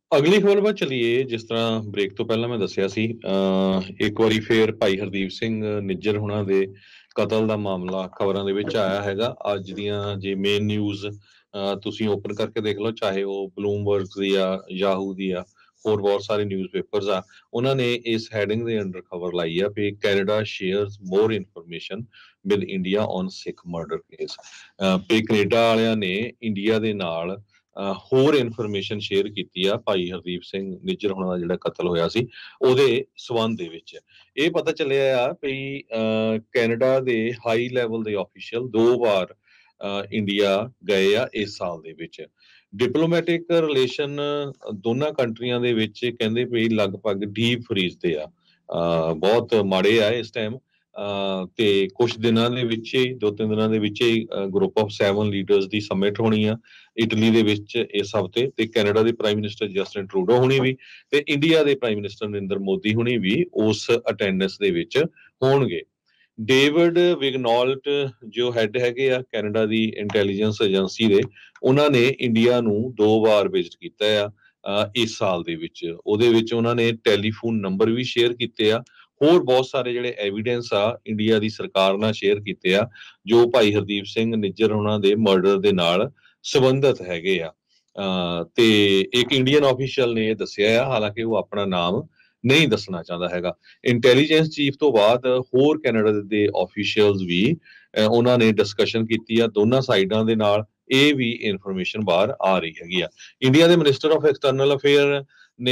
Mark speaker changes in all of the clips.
Speaker 1: ਅਗਲੀ ਖਬਰ ਵੱਲ ਚਲੀਏ। ਜਿਸ ਤਰ੍ਹਾਂ ਬ੍ਰੇਕ ਤੋਂ ਪਹਿਲਾਂ ਮੈਂ ਦੱਸਿਆ ਸੀ, ਇੱਕ ਵਾਰੀ ਫੇਰ ਭਾਈ ਹਰਦੀਪ ਸਿੰਘ ਨਿੱਜਰ ਹੁਣਾਂ ਦੇ ਕਤਲ ਦਾ ਮਾਮਲਾ ਖਬਰਾਂ ਦੇ ਵਿੱਚ ਆਇਆ ਹੈਗਾ। ਅੱਜ ਦੀਆਂ ਜੇ ਮੇਨ ਨਿਊਜ਼ ਤੁਸੀਂ ਓਪਨ ਕਰਕੇ ਦੇਖ ਲਓ, ਚਾਹੇ ਉਹ ਬਲੂਮਬਰਗ ਦੀ ਆ, ਯਾਹੂ ਦੀ ਆ, ਹੋਰ ਬਹੁਤ ਸਾਰੇ ਨਿਊਜ਼ ਪੇਪਰਸ ਆ, ਉਹਨਾਂ ਨੇ ਇਸ ਹੈਡਿੰਗ ਦੇ ਅੰਡਰ ਖਬਰ ਲਾਈ ਆ ਵੀ Canada shares more information with India on Sikh murder case. ਵੀ ਕੈਨੇਡਾ ਵਾਲਿਆਂ ਨੇ ਇੰਡੀਆ ਦੇ ਨਾਲ ਹੋਰ ਇਨਫੋਰਮੇਸ਼ਨ ਸ਼ੇਅਰ ਕੀਤੀ ਆ ਭਾਈ ਹਰਦੀਪ ਸਿੰਘ ਨਿੱਜਰ ਹੋਣਾ ਦਾ ਜਿਹੜਾ ਕਤਲ ਹੋਇਆ ਸੀ ਉਹਦੇ ਸਬੰਧ ਦੇ ਵਿੱਚ। ਇਹ ਪਤਾ ਚੱਲਿਆ ਆ ਵੀ ਕੈਨੇਡਾ ਦੇ ਹਾਈ ਲੈਵਲ ਦੇ ਆਫੀਸ਼ੀਅਲ 2 ਵਾਰ ਇੰਡੀਆ ਗਏ ਆ ਇਸ ਸਾਲ ਦੇ ਵਿੱਚ। ਡਿਪਲੋਮੈਟਿਕ ਰਿਲੇਸ਼ਨ ਦੋਨਾਂ ਕੰਟਰੀਆਂ ਦੇ ਵਿੱਚ ਕਹਿੰਦੇ ਵੀ ਲਗਭਗ ਡੀਪ ਫਰੀਜ਼ ਤੇ ਆ, ਬਹੁਤ ਮਾੜੇ ਆ ਇਸ ਟਾਈਮ। ਤੇ ਕੁਝ ਦਿਨਾਂ ਦੇ ਵਿੱਚ ਹੀ 2-3 ਦਿਨਾਂ ਦੇ ਵਿੱਚ ਹੀ ਗਰੁੱਪ ਆਫ 7 ਲੀਡਰਸ ਦੀ ਸਮਿਟ ਹੋਣੀ ਆ ਇਟਲੀ ਦੇ ਵਿੱਚ ਇਸ ਹਫ਼ਤੇ, ਤੇ ਕੈਨੇਡਾ ਦੇ ਪ੍ਰਾਈਮ ਮਿਨਿਸਟਰ ਜਸਟਿਨ ਟਰੂਡੋ ਹੁਣੀ ਵੀ ਤੇ ਇੰਡੀਆ ਦੇ ਪ੍ਰਾਈਮ ਮਿਨਿਸਟਰ ਨਰਿੰਦਰ ਮੋਦੀ ਹੁਣੀ ਵੀ ਉਸ ਅਟੈਂਡੈਂਸ ਦੇ ਵਿੱਚ ਹੋਣਗੇ। ਡੇਵਿਡ ਵਿਗਨੌਲਟ ਜੋ ਹੈਡ ਹੈਗੇ ਆ ਕੈਨੇਡਾ ਦੀ ਇੰਟੈਲੀਜੈਂਸ ਏਜੰਸੀ ਦੇ, ਉਹਨਾਂ ਨੇ ਇੰਡੀਆ ਨੂੰ 2 ਵਾਰ ਵਿਜ਼ਿਟ ਕੀਤਾ ਆ ਇਸ ਸਾਲ ਦੇ ਵਿੱਚ। ਉਹਦੇ ਵਿੱਚ ਉਹਨਾਂ ਨੇ ਟੈਲੀਫੋਨ ਨੰਬਰ ਵੀ ਸ਼ੇਅਰ ਕੀਤੇ ਆ, ਹੋਰ ਬਹੁਤ ਸਾਰੇ ਜਿਹੜੇ ਐਵੀਡੈਂਸ ਆ ਇੰਡੀਆ ਦੀ ਸਰਕਾਰ ਨਾਲ ਸ਼ੇਅਰ ਕੀਤੇ ਆ ਜੋ ਭਾਈ ਹਰਦੀਪ ਸਿੰਘ ਨਿੱਜਰ ਉਹਨਾਂ ਦੇ ਮਰਡਰ ਦੇ ਨਾਲ ਸੰਬੰਧਿਤ ਹੈਗੇ ਆ। ਤੇ ਇੱਕ ਇੰਡੀਅਨ ਆਫੀਸ਼ੀਅਲ ਨੇ ਇਹ ਦੱਸਿਆ ਆ, ਹਾਲਾਂਕਿ ਉਹ ਆਪਣਾ ਨਾਮ ਨਹੀਂ ਦੱਸਣਾ ਚਾਹੁੰਦਾ ਹੈਗਾ। ਇੰਟੈਲੀਜੈਂਸ ਚੀਫ ਤੋਂ ਬਾਅਦ ਹੋਰ ਕੈਨੇਡਾ ਦੇ ਆਫੀਸ਼ੀਅਲਸ ਵੀ ਉਹਨਾਂ ਨੇ ਡਿਸਕਸ਼ਨ ਕੀਤੀ ਆ ਦੋਨਾਂ ਸਾਈਡਾਂ ਦੇ ਨਾਲ। ਇਹ ਵੀ ਇਨਫੋਰਮੇਸ਼ਨ ਬਾਹਰ ਆ ਰਹੀ ਹੈਗੀ ਆ। ਇੰਡੀਆ ਦੇ ਮਿਨਿਸਟਰ ਆਫ ਐਕਸਟਰਨਲ ਅਫੇਅਰ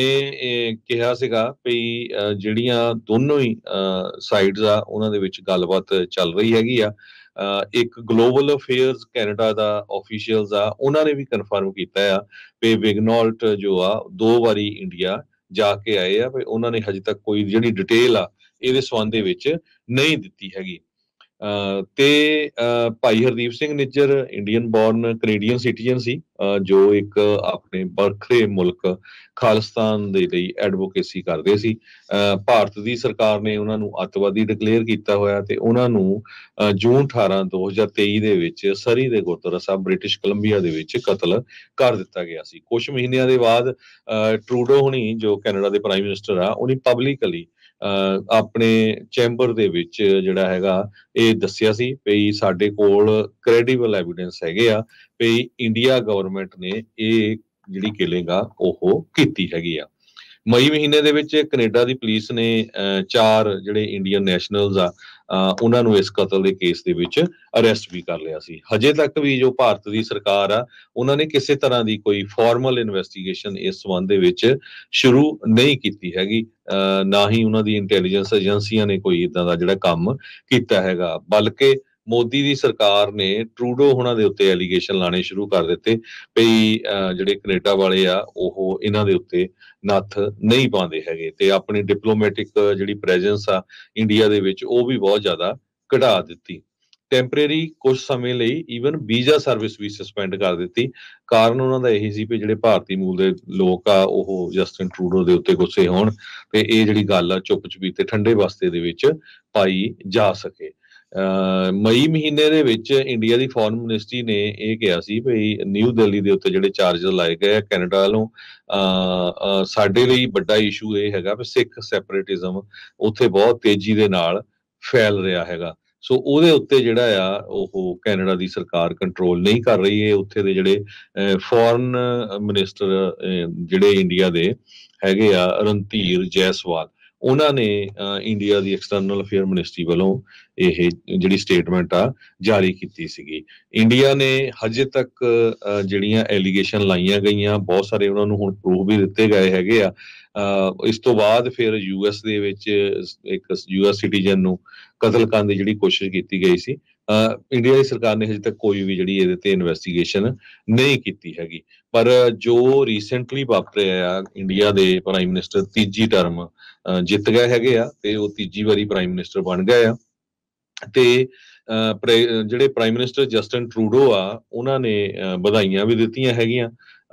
Speaker 1: ਨੇ ਕਿਹਾ ਸੀਗਾ ਵੀ ਜਿਹੜੀਆਂ ਦੋਨੋਂ ਹੀ ਸਾਈਡਸ ਆ ਉਹਨਾਂ ਦੇ ਵਿੱਚ ਗੱਲਬਾਤ ਚੱਲ ਰਹੀ ਹੈਗੀ ਆ। ਇੱਕ ਗਲੋਬਲ ਅਫੇਅਰਸ ਕੈਨੇਡਾ ਦਾ ਆਫੀਸ਼ੀਅਲਸ ਆ, ਉਹਨਾਂ ਨੇ ਵੀ ਕਨਫਰਮ ਕੀਤਾ ਆ ਵੀ ਵਿਗਨੌਲਟ ਜੋ ਆ 2 ਵਾਰੀ ਇੰਡੀਆ ਜਾ ਕੇ ਆਏ ਆ, ਵੀ ਉਹਨਾਂ ਨੇ ਹਜੇ ਤੱਕ ਕੋਈ ਜਿਹੜੀ ਡਿਟੇਲ ਆ ਇਹਦੇ ਸੰਬੰਧ ਦੇ ਵਿੱਚ ਨਹੀਂ ਦਿੱਤੀ ਹੈਗੀ। ਤੇ Bhai Hardeep Singh Nijjar Indian born Canadian citizen ਸੀ, ਜੋ ਇੱਕ ਆਪਣੇ ਵੱਖਰੇ ਮੁਲਕ ਖਾਲਿਸਤਾਨ ਦੇ ਲਈ ਐਡਵੋਕੇਸੀ ਕਰਦੇ ਸੀ। ਭਾਰਤ ਦੀ ਸਰਕਾਰ ਨੇ ਉਹਨਾਂ ਨੂੰ ਅੱਤਵਾਦੀ ਡਿਕਲੇਅਰ ਕੀਤਾ ਹੋਇਆ ਤੇ ਉਹਨਾਂ ਨੂੰ ਜੂਨ 18 2023 ਦੇ ਵਿੱਚ ਸਰੀ ਦੇ ਗੁਰਦੁਆਰਾ ਸਾਹਿਬ ਬ੍ਰਿਟਿਸ਼ ਕੋਲੰਬੀਆ ਦੇ ਵਿੱਚ ਕਤਲ ਕਰ ਦਿੱਤਾ ਗਿਆ ਸੀ। ਕੁਝ ਮਹੀਨਿਆਂ ਦੇ ਬਾਅਦ ਟਰੂਡੋ ਹੁਣੀ ਜੋ ਕੈਨੇਡਾ ਦੇ ਪ੍ਰਾਈਮ ਮਿਨਿਸਟਰ ਆ, ਉਹਨੇ ਪਬਲਿਕਲੀ ਆਪਣੇ ਚੈਂਬਰ ਦੇ ਵਿੱਚ ਜਿਹੜਾ ਹੈਗਾ ਇਹ ਦੱਸਿਆ ਸੀ ਵੀ ਸਾਡੇ ਕੋਲ ਕ੍ਰੈਡੀਬਲ ਐਵੀਡੈਂਸ ਹੈਗੇ ਆ ਵੀ ਇੰਡੀਆ ਗਵਰਨਮੈਂਟ ਨੇ ਇਹ ਜਿਹੜੀ ਕਿਲਿੰਗ ਆ ਉਹ ਕੀਤੀ ਹੈਗੀ ਆ। ਮਈ ਮਹੀਨੇ ਦੇ ਵਿੱਚ ਕੈਨੇਡਾ ਦੀ ਪੁਲਿਸ ਨੇ 4 ਜਿਹੜੇ ਇੰਡੀਅਨ ਨੈਸ਼ਨਲਸ ਆ ਉਹਨਾਂ ਨੂੰ ਇਸ ਕਤਲ ਦੇ ਕੇਸ ਦੇ ਵਿੱਚ ਅਰੈਸਟ ਵੀ ਕਰ ਲਿਆ ਸੀ। ਹਜੇ ਤੱਕ ਵੀ ਜੋ ਭਾਰਤ ਦੀ ਸਰਕਾਰ ਆ ਉਹਨਾਂ ਨੇ ਕਿਸੇ ਤਰ੍ਹਾਂ ਦੀ ਕੋਈ ਫਾਰਮਲ ਇਨਵੈਸਟੀਗੇਸ਼ਨ ਇਸ ਸੰਬੰਧ ਦੇ ਵਿੱਚ ਸ਼ੁਰੂ ਨਹੀਂ ਕੀਤੀ ਹੈਗੀ। ਨਾ ਹੀ ਉਹਨਾਂ ਦੀ ਇੰਟੈਲੀਜੈਂਸ ਏਜੰਸੀਆਂ ਨੇ ਕੋਈ ਇਦਾਂ ਦਾ ਜਿਹੜਾ ਕੰਮ ਕੀਤਾ ਹੈਗਾ, ਬਲਕਿ ਮੋਦੀ ਦੀ ਸਰਕਾਰ ਨੇ ਟਰੂਡੋ ਹੁਣਾਂ ਦੇ ਉੱਤੇ ਐਲੀਗੇਸ਼ਨ ਲਾਣੇ ਸ਼ੁਰੂ ਕਰ ਦਿੱਤੇ ਵੀ ਜਿਹੜੇ ਕੈਨੇਡਾ ਵਾਲੇ ਆ ਉਹ ਇਹਨਾਂ ਦੇ ਉੱਤੇ ਨੱਥ ਨਹੀਂ ਪਾਉਂਦੇ ਹੈਗੇ ਤੇ ਆਪਣੀ ਡਿਪਲੋਮੈਟਿਕ ਜਿਹੜੀ ਪ੍ਰੈਜ਼ੈਂਸ ਆ ਇੰਡੀਆ ਦੇ ਵਿੱਚ ਉਹ ਵੀ ਬਹੁਤ ਜ਼ਿਆਦਾ ਘਟਾ ਦਿੱਤੀ। ਟੈਂਪਰੇਰੀ ਕੁਝ ਸਮੇਂ ਲਈ ਈਵਨ ਵੀਜ਼ਾ ਸਰਵਿਸ ਵੀ ਸਸਪੈਂਡ ਕਰ ਦਿੱਤੀ। ਕਾਰਨ ਉਹਨਾਂ ਦਾ ਇਹੀ ਸੀ ਵੀ ਜਿਹੜੇ ਭਾਰਤੀ ਮੂਲ ਦੇ ਲੋਕ ਆ ਉਹ ਜਸਟਿਨ ਟਰੂਡੋ ਦੇ ਉੱਤੇ ਗੁੱਸੇ ਹੋਣ ਤੇ ਇਹ ਜਿਹੜੀ ਗੱਲ ਆ ਚੁੱਪ ਚਪੀਤੇ ਠੰਡੇ ਬਸਤੇ ਦੇ ਵਿੱਚ ਪਾਈ ਜਾ ਸਕੇ। ਮਈ ਮਹੀਨੇ ਦੇ ਵਿੱਚ ਇੰਡੀਆ ਦੀ ਫੋਰਨ ਮਿਨਿਸਟਰੀ ਨੇ ਇਹ ਕਿਹਾ ਸੀ ਵੀ ਨਿਊ ਦਿੱਲੀ ਦੇ ਉੱਤੇ ਜਿਹੜੇ ਚਾਰਜਸ ਲਾਏ ਗਏ ਆ ਕੈਨੇਡਾ ਵੱਲੋਂ, ਸਾਡੇ ਲਈ ਵੱਡਾ ਇਸ਼ੂ ਇਹ ਹੈਗਾ ਵੀ ਸਿੱਖ ਸੈਪਰੇਟਿਜ਼ਮ ਉੱਥੇ ਬਹੁਤ ਤੇਜ਼ੀ ਦੇ ਨਾਲ ਫੈਲ ਰਿਹਾ ਹੈਗਾ। ਸੋ ਉਹਦੇ ਉੱਤੇ ਜਿਹੜਾ ਆ ਉਹ ਕੈਨੇਡਾ ਦੀ ਸਰਕਾਰ ਕੰਟਰੋਲ ਨਹੀਂ ਕਰ ਰਹੀ ਹੈ। ਉੱਥੇ ਦੇ ਜਿਹੜੇ ਫੋਰਨ ਮਿਨਿਸਟਰ ਜਿਹੜੇ ਇੰਡੀਆ ਦੇ ਹੈਗੇ ਆ ਰਣਧੀਰ ਜੈਸਵਾਲ, ਉਹਨਾਂ ਨੇ ਇੰਡੀਆ ਦੀ ਐਕਸਟਰਨਲ ਅਫੇਅਰ ਮਿਨਿਸਟਰੀ ਵੱਲੋਂ ਇਹ ਜਿਹੜੀ ਸਟੇਟਮੈਂਟ ਆ ਜਾਰੀ ਕੀਤੀ ਸੀਗੀ। ਇੰਡੀਆ ਨੇ ਹਜੇ ਤੱਕ ਜਿਹੜੀਆਂ ਐਲੀਗੇਸ਼ਨ ਲਾਈਆਂ ਗਈਆਂ ਬਹੁਤ ਸਾਰੇ ਉਹਨਾਂ ਨੂੰ ਹੁਣ ਪ੍ਰੂਫ ਵੀ ਦਿੱਤੇ ਗਏ ਹੈਗੇ ਆ। ਇਸ ਤੋਂ ਬਾਅਦ ਫਿਰ ਯੂਐਸ ਦੇ ਵਿੱਚ ਇੱਕ ਯੂਐਸ ਸਿਟੀਜ਼ਨ ਨੂੰ ਕਤਲ ਕਰਨ ਦੀ ਜਿਹੜੀ ਕੋਸ਼ਿਸ਼ ਕੀਤੀ ਗਈ ਸੀ। ਇੰਡੀਆ ਦੀ ਸਰਕਾਰ ਨੇ ਹਜੇ ਤੱਕ ਕੋਈ ਵੀ ਜਿਹੜੀ ਇਹਦੇ ਤੇ ਇਨਵੈਸਟੀਗੇਸ਼ਨ ਨਹੀਂ ਕੀਤੀ ਹੈਗੀ। ਪਰ ਜੋ ਰੀਸੈਂਟਲੀ ਵਾਪਰਿਆ ਆ, ਇੰਡੀਆ ਦੇ ਪ੍ਰਾਈਮ ਮਿਨਿਸਟਰ ਤੀਜੀ ਟਰਮ ਜਿੱਤ ਗਏ ਹੈਗੇ ਆ ਤੇ ਉਹ ਤੀਜੀ ਵਾਰੀ ਪ੍ਰਾਈਮ ਮਿਨਿਸਟਰ ਬਣ ਗਏ ਆ ਤੇ ਜਿਹੜੇ ਪ੍ਰਾਈਮ ਮਿਨਿਸਟਰ ਜਸਟਿਨ ਟਰੂਡੋ ਆ ਉਹਨਾਂ ਨੇ ਵਧਾਈਆਂ ਵੀ ਦਿੱਤੀਆਂ ਹੈਗੀਆਂ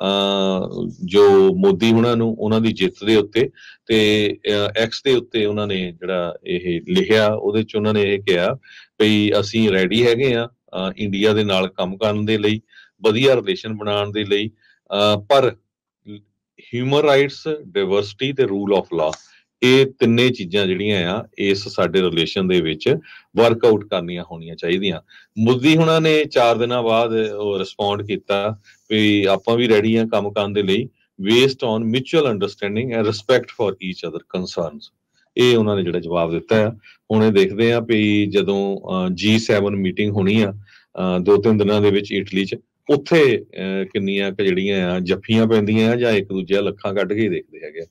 Speaker 1: ਜੋ ਮੋਦੀ ਹੁਣਾਂ ਨੂੰ ਉਹਨਾਂ ਦੀ ਜਿੱਤ ਦੇ ਉੱਤੇ। ਤੇ ਐਕਸ ਦੇ ਉੱਤੇ ਉਹਨਾਂ ਨੇ ਜਿਹੜਾ ਇਹ ਲਿਖਿਆ ਉਹਦੇ ਚ ਉਹਨਾਂ ਨੇ ਇਹ ਕਿਹਾ ਵੀ ਅਸੀਂ ਰੈਡੀ ਹੈਗੇ ਆ ਇੰਡੀਆ ਦੇ ਨਾਲ ਕੰਮ ਕਰਨ ਦੇ ਲਈ, ਵਧੀਆ ਰਿਲੇਸ਼ਨ ਬਣਾਉਣ ਦੇ ਲਈ, ਪਰ ਹਿਊਮਨ ਰਾਈਟਸ, ਡਾਇਵਰਸਿਟੀ ਤੇ ਰੂਲ ਆਫ ਲਾ, ਇਹ ਤਿੰਨੇ ਚੀਜ਼ਾਂ ਜਿਹੜੀਆਂ ਆ ਇਸ ਸਾਡੇ ਰਿਲੇਸ਼ਨ ਦੇ ਵਿੱਚ ਵਰਕਆਊਟ ਕਰਨੀਆਂ ਹੋਣੀਆਂ ਚਾਹੀਦੀਆਂ। ਮੋਦੀ ਹੁਣਾਂ ਨੇ 4 ਦਿਨਾਂ ਬਾਅਦ ਰਿਸਪੌਂਡ ਕੀਤਾ ਵੀ ਆਪਾਂ ਵੀ ਰੈਡੀ ਆ ਕੰਮ ਕਰਨ ਦੇ ਲਈ, based on mutual understanding and respect for each other concerns. ਇਹ ਉਹਨਾਂ ਨੇ ਜਿਹੜਾ ਜਵਾਬ ਦਿੱਤਾ ਆ। ਹੁਣ ਇਹ ਦੇਖਦੇ ਆ ਵੀ ਜਦੋਂ G7 ਮੀਟਿੰਗ ਹੋਣੀ ਆ 2-3 ਦਿਨਾਂ ਦੇ ਵਿੱਚ ਇਟਲੀ 'ਚ, ਉੱਥੇ ਕਿੰਨੀਆਂ ਕੁ ਜਿਹੜੀਆਂ ਆ ਜੱਫੀਆਂ ਪੈਂਦੀਆਂ ਆ ਜਾਂ ਇੱਕ ਦੂਜੇ ਲੱਖਾਂ ਕੱਢ ਕੇ ਹੀ ਦੇਖਦੇ ਹੈਗੇ।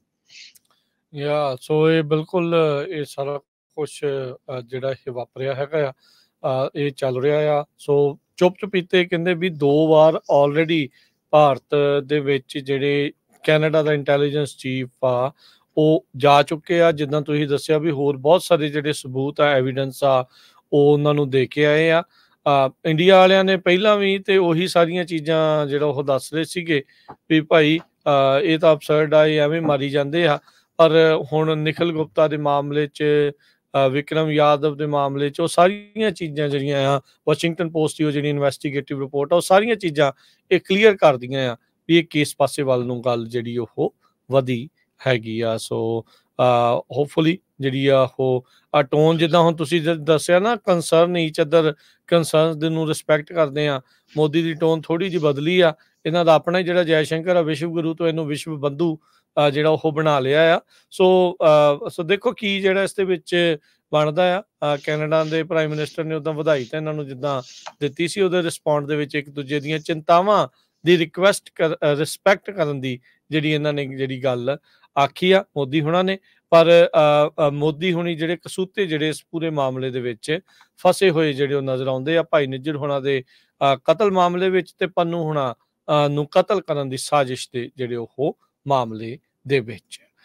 Speaker 2: ਸੋ ਇਹ ਬਿਲਕੁਲ ਇਹ ਸਾਰਾ ਕੁਛ ਜਿਹੜਾ ਇਹ ਵਾਪਰਿਆ ਹੈਗਾ ਆ, ਇਹ ਚੱਲ ਰਿਹਾ ਆ। ਸੋ ਚੁੱਪ ਚੁਪੀਤੇ ਕਹਿੰਦੇ ਵੀ 2 ਵਾਰ ਆਲਰੇਡੀ ਭਾਰਤ ਦੇ ਵਿੱਚ ਜਿਹੜੇ ਕੈਨੇਡਾ ਦਾ ਇੰਟੈਲੀਜੈਂਸ ਚੀਫ ਆ ਉਹ ਜਾ ਚੁੱਕੇ ਆ। ਜਿੱਦਾਂ ਤੁਸੀਂ ਦੱਸਿਆ ਵੀ ਹੋਰ ਬਹੁਤ ਸਾਰੇ ਜਿਹੜੇ ਸਬੂਤ ਆ, ਐਵੀਡੈਂਸ ਆ, ਉਹ ਉਹਨਾਂ ਨੂੰ ਦੇ ਕੇ ਆਏ ਆ। ਇੰਡੀਆ ਵਾਲਿਆਂ ਨੇ ਪਹਿਲਾਂ ਵੀ ਤੇ ਉਹੀ ਸਾਰੀਆਂ ਚੀਜ਼ਾਂ ਜਿਹੜਾ ਉਹ ਦੱਸ ਰਹੇ ਸੀਗੇ ਵੀ ਭਾਈ ਇਹ ਤਾਂ ਅਬਸਰਡ ਆ, ਇਹ ਐਵੇਂ ਮਾਰੀ ਜਾਂਦੇ ਆ। ਪਰ ਹੁਣ ਨਿਖਿਲ ਗੁਪਤਾ ਦੇ ਮਾਮਲੇ 'ਚ, ਵਿਕਰਮ ਯਾਦਵ ਦੇ ਮਾਮਲੇ 'ਚ, ਉਹ ਸਾਰੀਆਂ ਚੀਜ਼ਾਂ ਜਿਹੜੀਆਂ ਆ, ਵਾਸ਼ਿੰਗਟਨ ਪੋਸਟ ਦੀ ਉਹ ਜਿਹੜੀ ਇਨਵੈਸਟੀਗੇਟਿਵ ਰਿਪੋਰਟ ਆ, ਉਹ ਸਾਰੀਆਂ ਚੀਜ਼ਾਂ ਇਹ ਕਲੀਅਰ ਕਰਦੀਆਂ ਆ ਵੀ ਇਹ ਕਿਸ ਪਾਸੇ ਵੱਲ ਨੂੰ ਗੱਲ ਜਿਹੜੀ ਉਹ ਵਧੀ ਹੈਗੀ ਆ। ਸੋ ਹੋਪਫੁਲੀ ਜਿਹੜੀ ਆ ਉਹ ਟੋਨ, ਜਿੱਦਾਂ ਹੁਣ ਤੁਸੀਂ ਦੱਸਿਆ ਨਾ, ਕੰਸਰਨ ਈਚ ਅਦਰ ਕੰਸਰਨਸ ਦੇ ਨੂੰ ਰਿਸਪੈਕਟ ਕਰਦੇ ਆ, ਮੋਦੀ ਦੀ ਟੋਨ ਥੋੜੀ ਜਿਹੀ ਬਦਲੀ ਆ। ਇਹਨਾਂ ਦਾ ਆਪਣਾ ਹੀ ਜਿਹੜਾ ਜੈ ਸ਼ੰਕਰ ਆ ਵਿਸ਼ਵ ਗੁਰੂ ਤੋਂ ਇਹਨੂੰ ਵਿਸ਼ਵ ਬੰਧੂ ਜਿਹੜਾ ਉਹ ਬਣਾ ਲਿਆ ਆ। ਸੋ ਦੇਖੋ ਕੀ ਜਿਹੜਾ ਇਸ ਦੇ ਵਿੱਚ ਬਣਦਾ ਆ। ਕੈਨੇਡਾ ਦੇ ਪ੍ਰਾਈਮ ਮਿਨਿਸਟਰ ਨੇ ਉੱਦਾਂ ਵਧਾਈ ਤਾਂ ਇਹਨਾਂ ਨੂੰ ਜਿੱਦਾਂ ਦਿੱਤੀ ਸੀ, ਉਹਦੇ ਰਿਸਪੌਂਡ ਦੇ ਵਿੱਚ ਇੱਕ ਦੂਜੇ ਦੀਆਂ ਚਿੰਤਾਵਾਂ ਦੀ ਰਿਸਪੈਕਟ ਕਰਨ ਦੀ ਜਿਹੜੀ ਇਹਨਾਂ ਨੇ ਜਿਹੜੀ ਗੱਲ ਆਖੀ ਆ ਮੋਦੀ ਹੁਣਾਂ ਨੇ। ਪਰ ਮੋਦੀ ਹੁਣੀ ਜਿਹੜੇ ਕਸੂਤੇ ਜਿਹੜੇ ਇਸ ਪੂਰੇ ਮਾਮਲੇ ਦੇ ਵਿੱਚ ਫਸੇ ਹੋਏ ਜਿਹੜੇ ਉਹ ਨਜ਼ਰ ਆਉਂਦੇ ਆ, ਭਾਈ ਨਿੱਜਰ ਹੁਣਾਂ ਦੇ ਕਤਲ ਮਾਮਲੇ ਵਿੱਚ ਤੇ ਪੰਨੂ ਹੁਣਾਂ ਨੂੰ ਕਤਲ ਕਰਨ ਦੀ ਸਾਜ਼ਿਸ਼ ਦੇ ਜਿਹੜੇ ਉਹ ਮਾਮਲੇ ਦੇ ਵਿੱਚ।